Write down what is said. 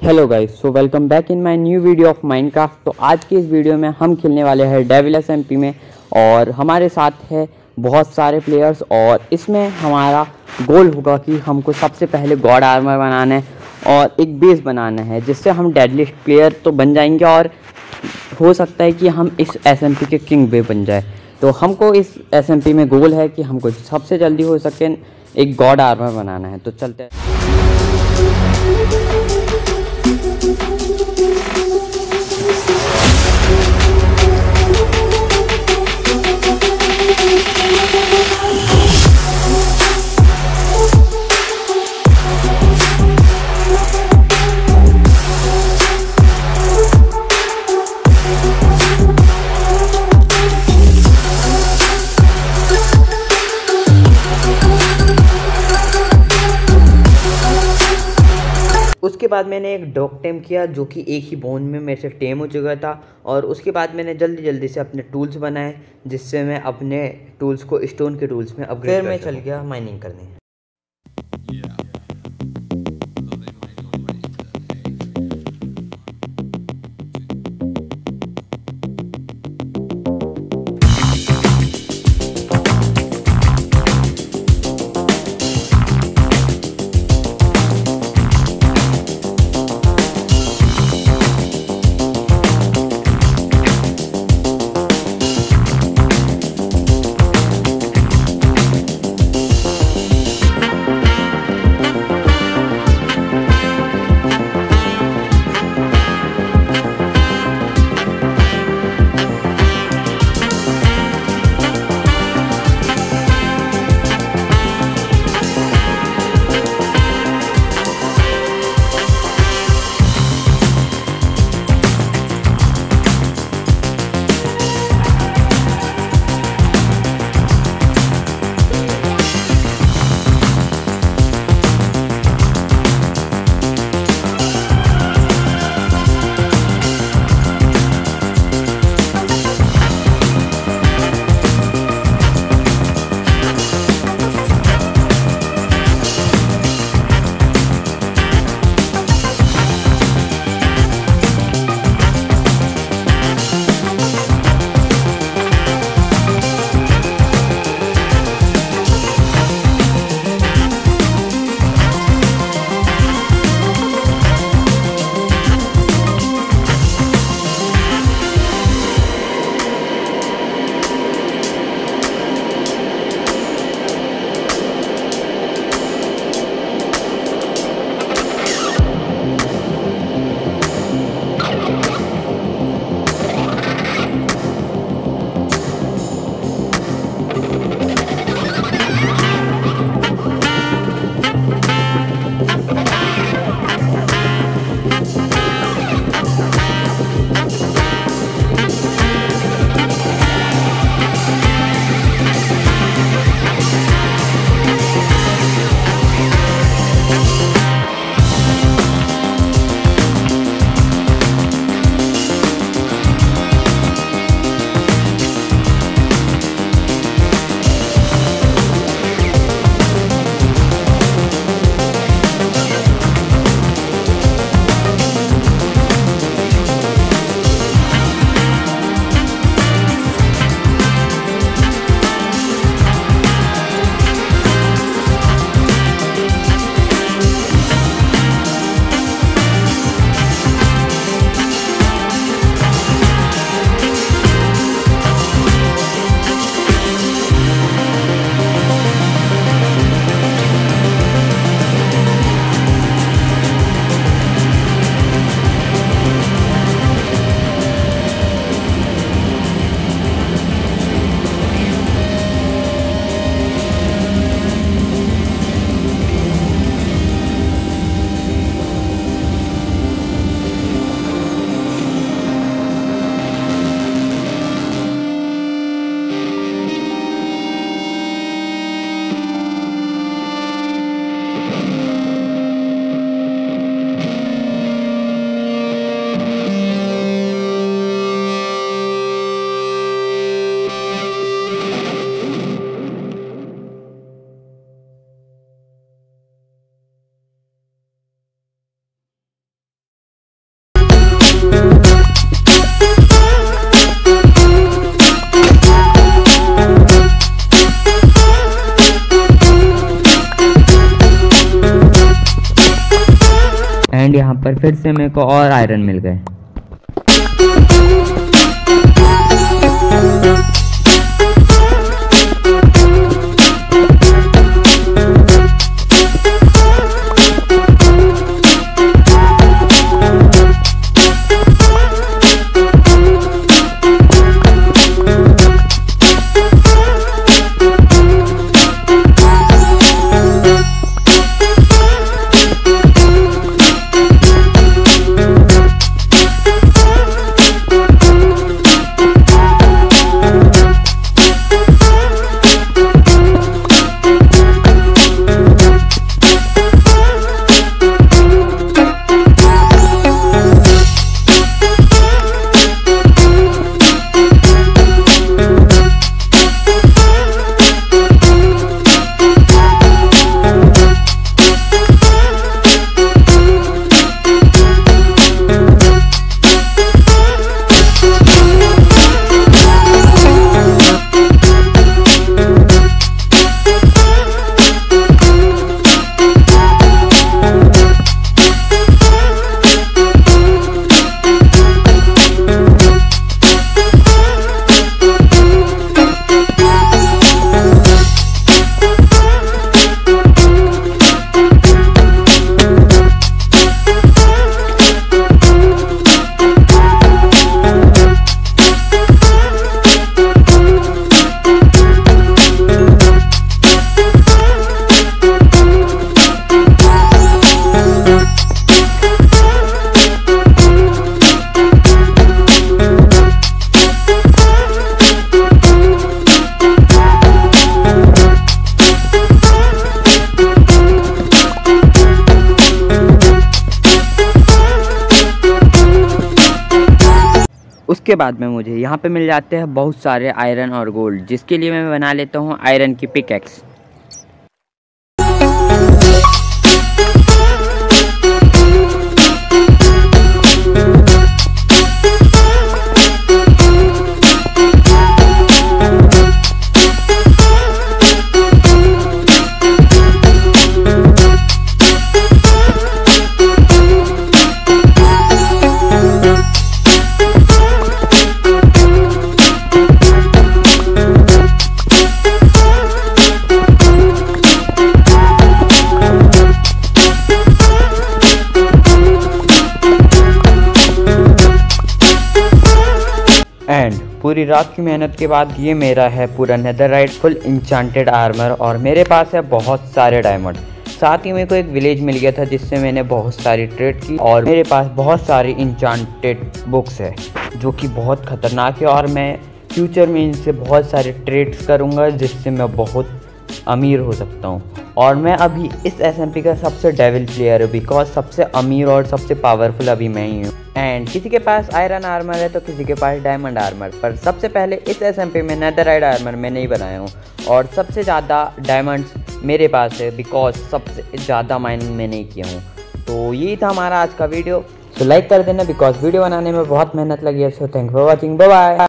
Hello guys, so welcome back in my new video of Minecraft. तो आज की इस वीडियो में हम खेलने वाले हैं डेविल SMP में और हमारे साथ है बहुत सारे प्लेयर्स। और इसमें हमारा गोल होगा कि हमको सबसे पहले गॉड आर्मर बनाना है और एक बेस बनाना है जिससे हम डेडलिस्ट प्लेयर तो बन जाएंगे और हो सकता है कि हम इस SMP के किंग भी बन जाए। तो हमको इस SMP में गोल है कि हमको सबसे जल्दी हो सके एक गॉड आर्मर बनाना है। तो चलते हैं। उसके बाद मैंने एक डॉग टेम किया जो कि एक ही बोन में मेरे से टेम हो चुका था। और उसके बाद मैंने जल्दी जल्दी से अपने टूल्स बनाए जिससे मैं अपने टूल्स को स्टोन के टूल्स में अपग्रेड कर सकूं। फिर मैं चल गया माइनिंग करने। एंड यहाँ पर फिर से मेरे को और आयरन मिल गए। उसके बाद में मुझे यहाँ पे मिल जाते हैं बहुत सारे आयरन और गोल्ड, जिसके लिए मैं बना लेता हूँ आयरन की पिकैक्स। एंड पूरी रात की मेहनत के बाद ये मेरा है पूरा नेदरराइट फुल इंचांटेड आर्मर, और मेरे पास है बहुत सारे डायमंड। साथ ही मेरे को एक विलेज मिल गया था जिससे मैंने बहुत सारी ट्रेड की, और मेरे पास बहुत सारी इंचांटेड बुक्स है जो कि बहुत ख़तरनाक है, और मैं फ्यूचर में इनसे बहुत सारे ट्रेड्स करूँगा जिससे मैं बहुत अमीर हो सकता हूँ। और मैं अभी इस SMP का सबसे डेविल प्लेयर हूँ, बिकॉज सबसे अमीर और सबसे पावरफुल अभी मैं ही हूँ। एंड किसी के पास आयरन आर्मर है तो किसी के पास डायमंड आर्मर, पर सबसे पहले इस SMP में नेदरराइट आर्मर मैंने ही बनाया हूँ, और सबसे ज़्यादा डायमंड्स मेरे पास है बिकॉज सबसे ज़्यादा माइनिंग मैंने ही किया हूँ। तो यही था हमारा आज का वीडियो। सो लाइक कर देना बिकॉज वीडियो बनाने में बहुत मेहनत लगी है। So thank for watching, bye bye.